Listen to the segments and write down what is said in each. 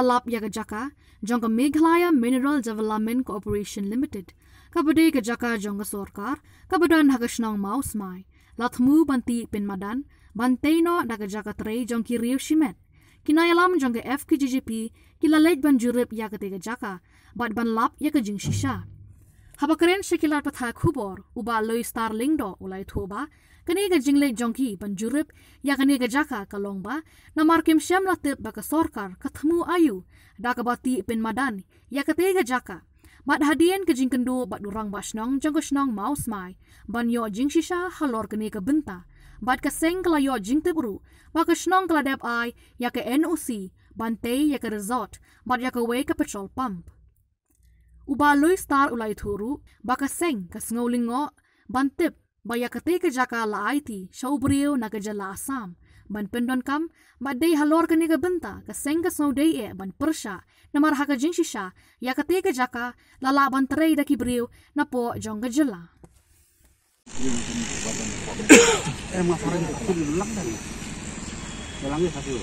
lalap ya kajaka jong ka Meghalaya Mineral Development Corporation Limited kabade kajaka jong ka sorkar kabadan hagashnong maus mai latmu banti pin madan banteino da kajaka trei jong ki riu shimet kinayalam jong ka FKGGP kilalej ban jurip ya ka kajaka bat ban lap ya ka jing shisha habakaren shikilar patha khubor uba loi starling do ulai thoba kani ga jingle jongki panjurip ya kani ga jaka kalongba namar kim syam latip baka sorkar kathmu ayu dakabati pin madan ya kate ga jaka bat hadien ke jingkendo bat durang basnong jongosnong maus mai ban yo jing shisha halor kani ka benta bat ka seng kala yo jing tibru baka snong kala dep ai ya ka NOC bante ya ka resort bat ya ka we ka petrol pump uba loi star ulai thuru baka seng ka sngolingo bantip baya kate ke jaka la IT shaubrio na ke jala Assam ban pendon kam badai halor kani ke benta ke seng ke snodei e ban persha namar haka jing shisha ya kate ke jaka lala ban terei daki brio na po jong ke jala ma faran ko lang dan langnya satu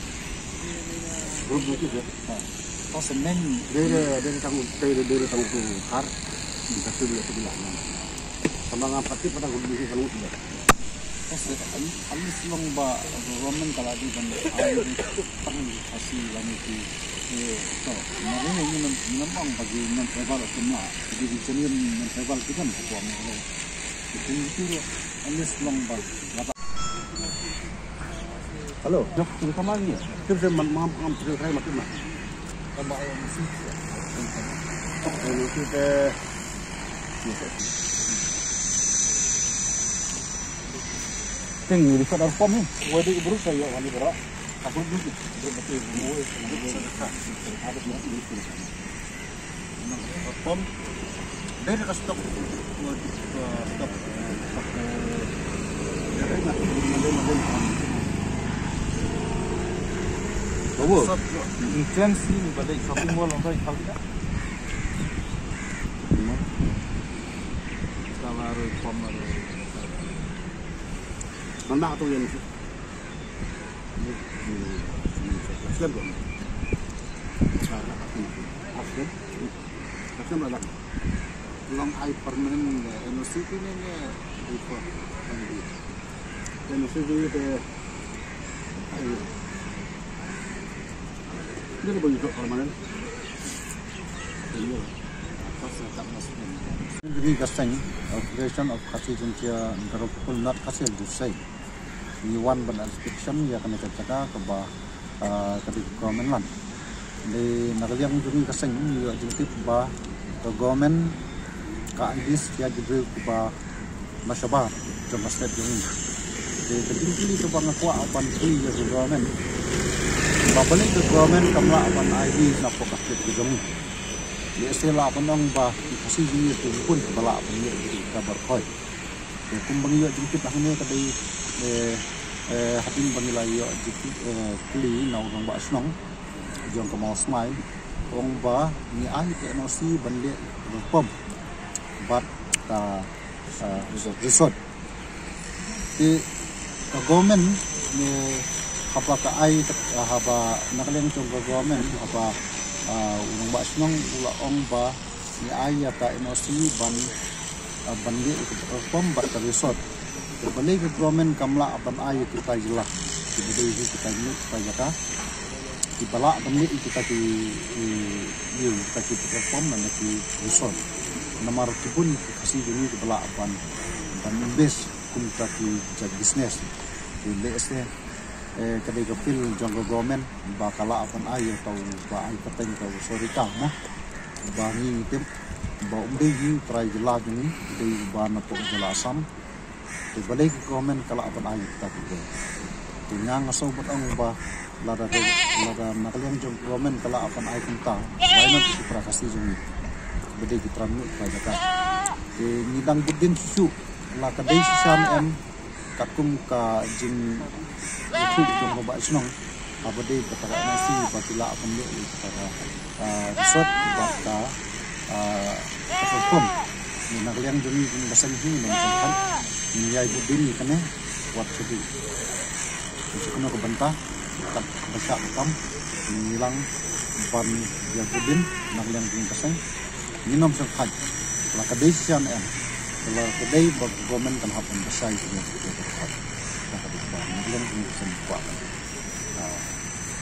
grup itu ya semen dari tanggung har di kasih dia sebelah sama ngapati pada gulu kalau tidak alis long ba roman kalau di band air pang kasih lami di to makanya ini memang bagi non travel semua jadi jenis non travel itu kan kuat itu alis long ba halo jok cerita lagi kita bisa mam cerita saya macam mana tambah yang sih ini kita tinggi di sana pom ni, wadi berusaha ya wani berak, aku dulu berbeti semua, ada di sini. Pom, dari stop, bawa, intensi balik shopping mall orang tahu tidak? Kalau ada pom ada. Mana tu yang Aslam dong. Aslam ada. Long high permanent NOC ini ni report. NOC itu dia boleh ikut permanent. Jadi kasih operation of kasih jencia terukul not kasih dusai. Iwan ban inspection ya kena cakap ke bah ke government land. Di nagaliang juni kasih ni jentip bah ke government ka andis ya juga ke bah masyarakat jama state juni. Di kedingkili ke bang kuat ban kili ya ke government. Bapalik ke government kamla ban ID na fokus ke juni. Di istilah penong bah kasih ni tu pun kepala punya kabar koi. Kumbang ya jentip ahnya kadai hatin bangilai yo jiki kli na orang ba snong jong ka mau smai orang ba ni ai ke NOC bande pom bat ta resort di government ni apa ka ai haba nakaleng jong ka government apa orang ba snong ula ong ba ni ai ya ka NOC bande pom bat ta resort balik ke government kamla aban ayu kita jelas jadi kita ni kita jaka di balak balik kita kita perform dan di resort nomor pun kasih ini ke balak aban dan invest kum kita jadi bisnes di BSnya kedai kepil jangka government bakala aban ayu atau ba ayu peteng atau sorika nah bani tim ba umbi try jelas ini di bana pok jelas Assam balik government kalau apa ayu kita tu, tinggal ngasau betang bah lada nakalian jom government kalau apa ayu kita, why not kita kasih jom, beda kita ramut bajakan. Di nidang budin susu, la kadai sisan kakum ka jin itu jom robak senang, apa deh kata nasi, patila apa ni kata resort, baka perform. Nakalian jom ni bahasa ini macam nilai budin kan buat sedih. Jadi kena kebentah, tak besar kam, hilang ban ya gudin nagliang king kaseng ninom sa khaj la kadai sian en la kadai bag government kan hapon basai ni ko khaj la kadai ban nagliang king kaseng kwa